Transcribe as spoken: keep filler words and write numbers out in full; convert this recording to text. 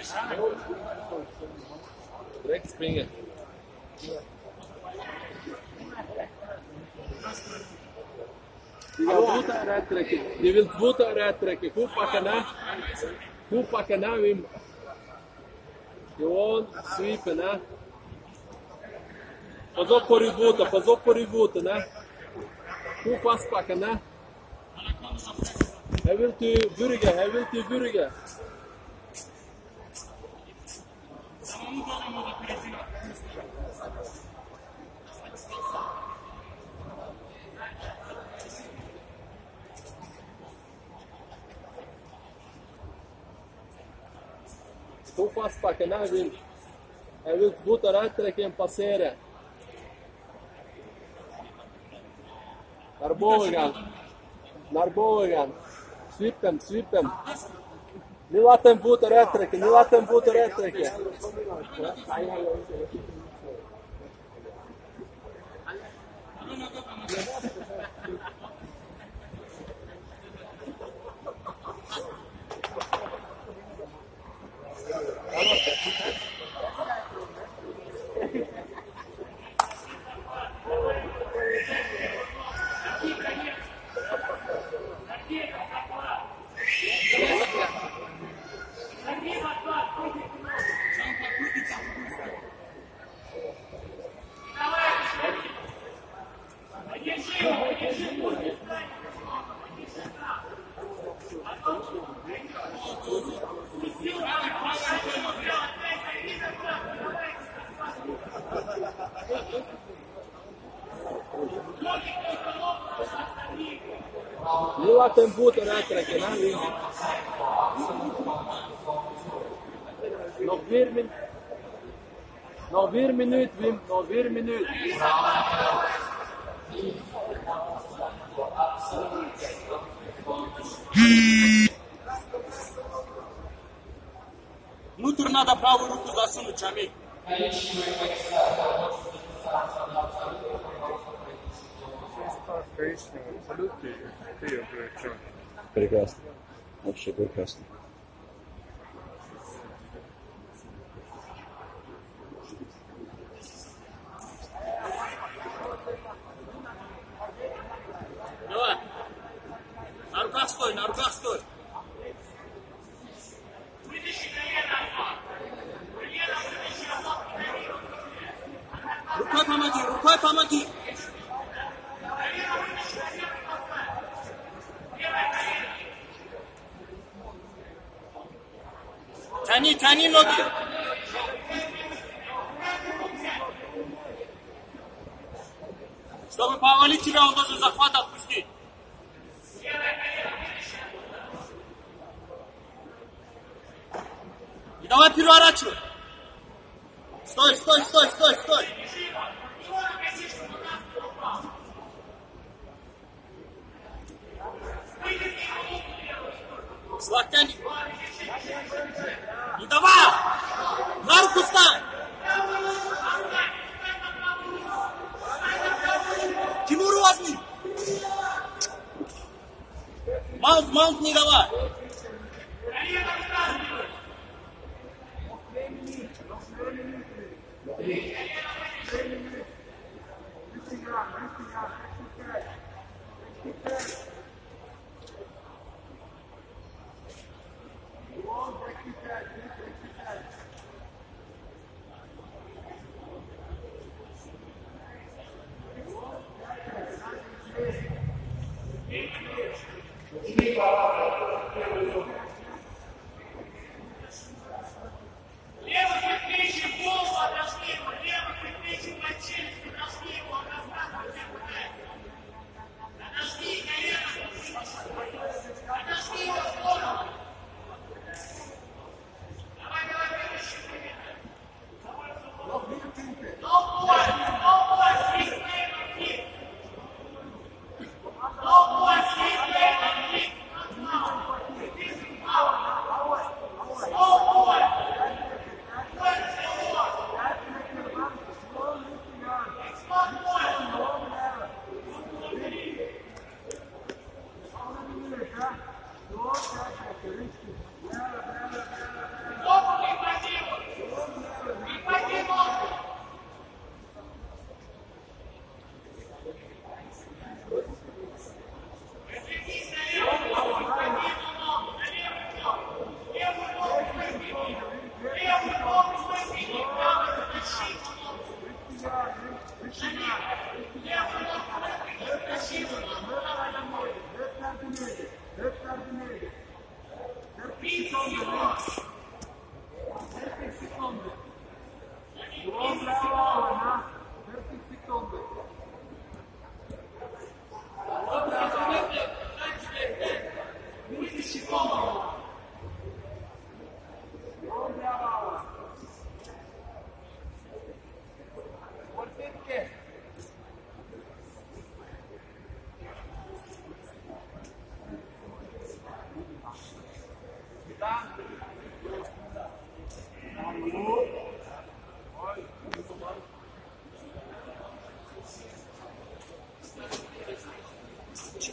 Direkt springen. Die wil voeten eruit trekken. Die wil voeten eruit trekken. Goed pakken, hè. Goed pakken, hè, Wim. Gewoon sweepen, hè. Pas op voor je voeten, pas op voor je voeten, hè. Goed vastpakken, hè. Hij wil u burgen, hij wil u burgen. Goed vastpakken, hè, Wim. Hij wil het voet eruit trekken en passeren. Naar boven gaan. Naar boven gaan. Sweep hem, sweep hem. Nu laat hem voet eruit trekken, nu laat hem voet eruit trekken. Nu laat hem voet eruit trekken, hè, Wim. Nog vier minuten. Nog vier minuten, Wim. Nog vier minuten. Nu turna da pravou ruku za sunu, Čami. Прекрасно. Вообще прекрасно. Давай. На руках стой, на руках стой. Рукой помоги, рукой помоги. Тяни, тяни ноги. Чтобы повалить тебя, он должен захват отпустить. И давай переворачивай. Стой, стой, стой, стой, стой. С локтями. И давай. На руку стань. Тимур, возьми. Маунт, маунт не давай. Thank you.